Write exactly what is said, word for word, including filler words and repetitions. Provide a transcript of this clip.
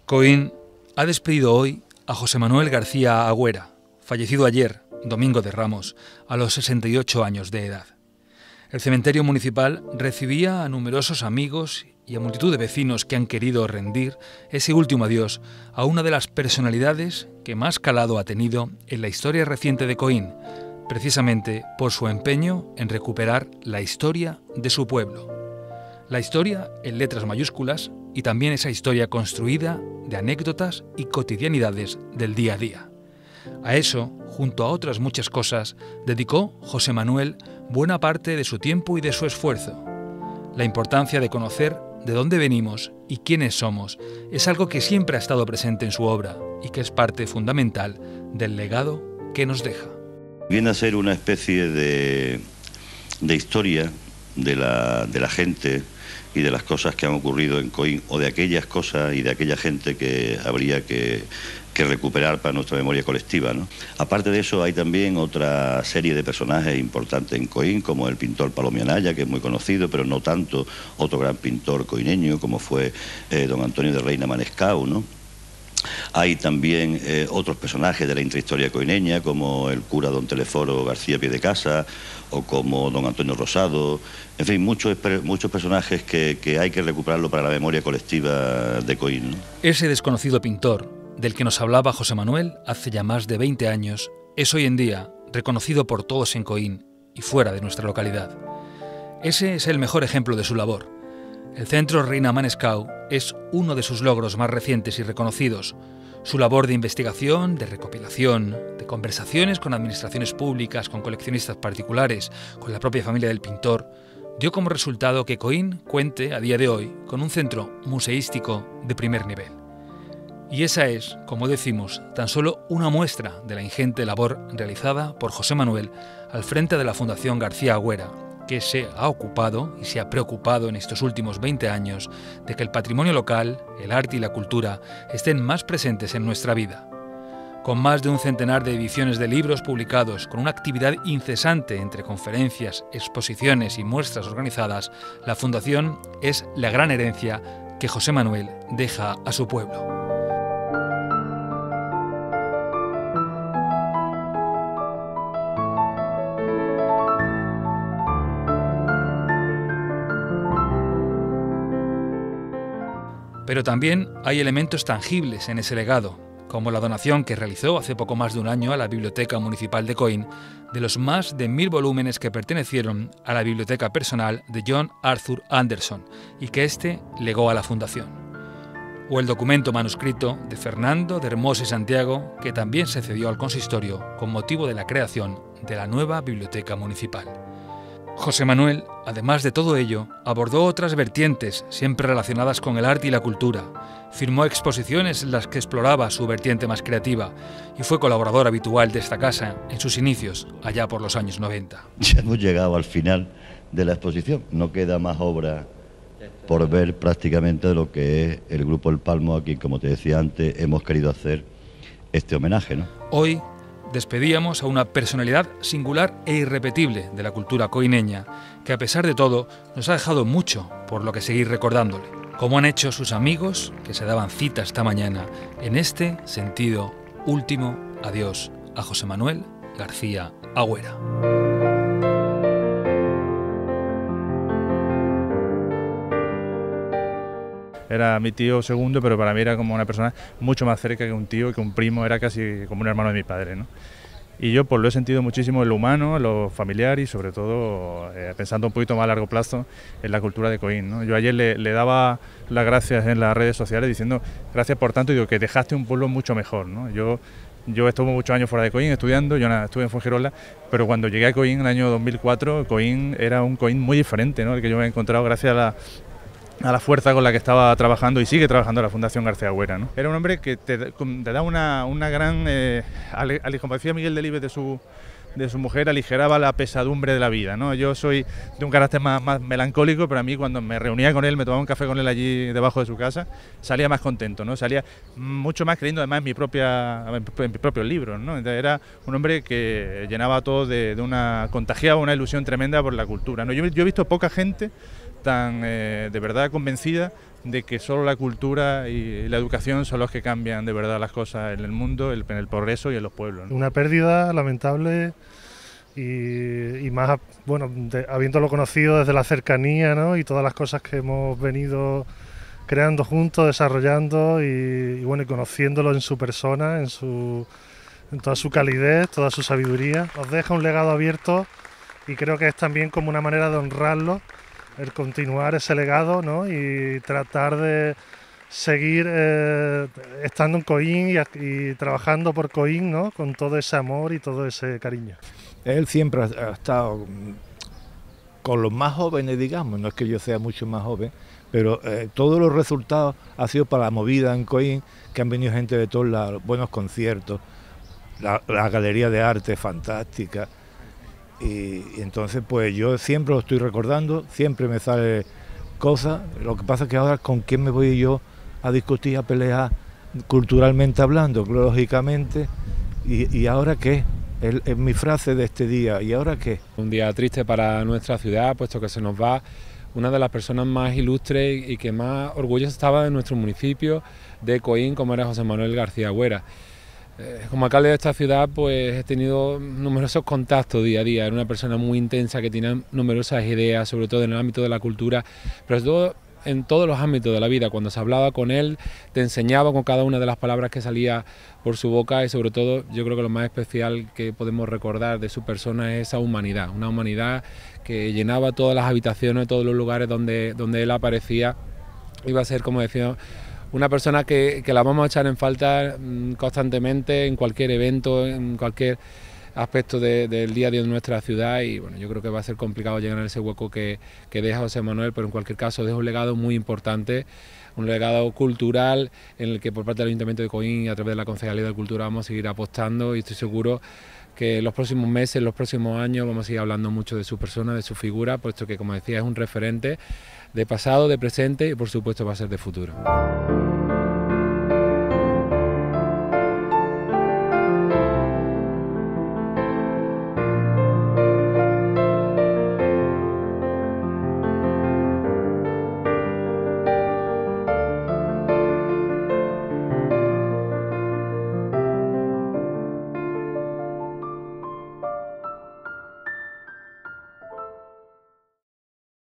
Coín ha despedido hoy a José Manuel García Agüera, fallecido ayer, domingo de Ramos, a los sesenta y ocho años de edad. El cementerio municipal recibía a numerosos amigos y a multitud de vecinos que han querido rendir ese último adiós a una de las personalidades que más calado ha tenido en la historia reciente de Coín, precisamente por su empeño en recuperar la historia de su pueblo. La historia en letras mayúsculas y también esa historia construida de anécdotas y cotidianidades del día a día. A eso, junto a otras muchas cosas, dedicó José Manuel buena parte de su tiempo y de su esfuerzo. La importancia de conocer de dónde venimos y quiénes somos es algo que siempre ha estado presente en su obra y que es parte fundamental del legado que nos deja. Viene a ser una especie de, de historia de la, de la gente y de las cosas que han ocurrido en Coín, o de aquellas cosas y de aquella gente que habría que, que recuperar para nuestra memoria colectiva, ¿no? Aparte de eso, hay también otra serie de personajes importantes en Coín, como el pintor Palomi Anaya, que es muy conocido, pero no tanto otro gran pintor coineño, como fue eh, don Antonio de Reina Manescau, ¿no? Hay también eh, otros personajes de la intrahistoria coineña, como el cura don Teleforo García Piedecasa, o como don Antonio Rosado, en fin, muchos, muchos personajes que, que hay que recuperarlo para la memoria colectiva de Coín, ¿no? Ese desconocido pintor, del que nos hablaba José Manuel hace ya más de veinte años, es hoy en día reconocido por todos en Coín y fuera de nuestra localidad. Ese es el mejor ejemplo de su labor. El Centro Reina Manescau es uno de sus logros más recientes y reconocidos. Su labor de investigación, de recopilación, de conversaciones con administraciones públicas, con coleccionistas particulares, con la propia familia del pintor, dio como resultado que Coín cuente a día de hoy con un centro museístico de primer nivel. Y esa es, como decimos, tan solo una muestra de la ingente labor realizada por José Manuel al frente de la Fundación García Agüera, que se ha ocupado y se ha preocupado en estos últimos veinte años de que el patrimonio local, el arte y la cultura estén más presentes en nuestra vida. Con más de un centenar de ediciones de libros publicados, con una actividad incesante entre conferencias, exposiciones y muestras organizadas, la Fundación es la gran herencia que José Manuel deja a su pueblo. Pero también hay elementos tangibles en ese legado, como la donación que realizó hace poco más de un año a la Biblioteca Municipal de Coín de los más de mil volúmenes que pertenecieron a la biblioteca personal de John Arthur Anderson y que éste legó a la Fundación. O el documento manuscrito de Fernando de Hermosa y Santiago, que también se cedió al consistorio con motivo de la creación de la nueva Biblioteca Municipal. José Manuel, además de todo ello, abordó otras vertientes siempre relacionadas con el arte y la cultura, firmó exposiciones en las que exploraba su vertiente más creativa y fue colaborador habitual de esta casa en sus inicios, allá por los años noventa. Ya hemos llegado al final de la exposición, no queda más obra por ver prácticamente de lo que es el Grupo El Palmo, a quien, como te decía antes, hemos querido hacer este homenaje, ¿no? Hoy despedíamos a una personalidad singular e irrepetible de la cultura coineña, que a pesar de todo nos ha dejado mucho por lo que seguir recordándole, como han hecho sus amigos que se daban cita esta mañana en este sentido último adiós a José Manuel García Agüera. Era mi tío segundo, pero para mí era como una persona mucho más cerca que un tío, que un primo, era casi como un hermano de mi padre, ¿no? Y yo pues lo he sentido muchísimo en lo humano, en lo familiar y sobre todo, eh, pensando un poquito más a largo plazo, en la cultura de Coín, ¿no? Yo ayer le, le daba las gracias en las redes sociales diciendo gracias por tanto, y digo que dejaste un pueblo mucho mejor, ¿no? Yo, yo estuve muchos años fuera de Coín estudiando, yo nada, estuve en Fuengirola, pero cuando llegué a Coín en el año dos mil cuatro, Coín era un Coín muy diferente, ¿no? El que yo me he encontrado gracias a la... a la fuerza con la que estaba trabajando y sigue trabajando la Fundación García Agüera, ¿no? Era un hombre que te, te da una, una gran, eh, como decía Miguel Delibes de su, de su mujer, aligeraba la pesadumbre de la vida, ¿no? Yo soy de un carácter más, más melancólico, pero a mí cuando me reunía con él, me tomaba un café con él allí debajo de su casa, salía más contento, ¿no? Salía mucho más creyendo además en mi propia, en mis propios libros, ¿no? Entonces era un hombre que llenaba todo de, de una, contagiaba una ilusión tremenda por la cultura, ¿no? Yo, yo he visto poca gente tan eh, de verdad convencida de que solo la cultura y la educación son los que cambian de verdad las cosas en el mundo, el, en el progreso y en los pueblos, ¿no? Una pérdida lamentable y, y más, bueno, de, habiéndolo conocido desde la cercanía, ¿no? Y todas las cosas que hemos venido creando juntos, desarrollando y, y bueno, y conociéndolo en su persona, en su en toda su calidez, toda su sabiduría. Nos deja un legado abierto y creo que es también como una manera de honrarlo, el continuar ese legado, ¿no? Y tratar de seguir eh, estando en Coín y, y trabajando por Coín, ¿no? Con todo ese amor y todo ese cariño. Él siempre ha estado con los más jóvenes, digamos, no es que yo sea mucho más joven, pero eh, todos los resultados han sido para la movida en Coín, que han venido gente de todos lados, buenos conciertos, la, la galería de arte fantástica. Y, y entonces pues yo siempre lo estoy recordando, siempre me sale cosas, lo que pasa es que ahora con quién me voy yo a discutir, a pelear culturalmente hablando, lógicamente, y, y ahora qué, es, es mi frase de este día, ¿y ahora qué? Un día triste para nuestra ciudad, puesto que se nos va una de las personas más ilustres y que más orgullosa estaba de nuestro municipio de Coín, como era José Manuel García Agüera. Como alcalde de esta ciudad pues he tenido numerosos contactos día a día, era una persona muy intensa que tenía numerosas ideas, sobre todo en el ámbito de la cultura, pero sobre todo en todos los ámbitos de la vida. Cuando se hablaba con él te enseñaba con cada una de las palabras que salía por su boca y sobre todo yo creo que lo más especial que podemos recordar de su persona es esa humanidad, una humanidad que llenaba todas las habitaciones, todos los lugares donde, donde él aparecía. Iba a ser, como decía, una persona que, que la vamos a echar en falta constantemente en cualquier evento, en cualquier aspecto de, del día a día de nuestra ciudad y bueno, yo creo que va a ser complicado llegar a ese hueco que, que deja José Manuel, pero en cualquier caso deja un legado muy importante, un legado cultural en el que por parte del Ayuntamiento de Coín y a través de la Concejalía de Cultura vamos a seguir apostando y estoy seguro que en los próximos meses, en los próximos años vamos a seguir hablando mucho de su persona, de su figura, puesto que como decía es un referente de pasado, de presente y por supuesto va a ser de futuro.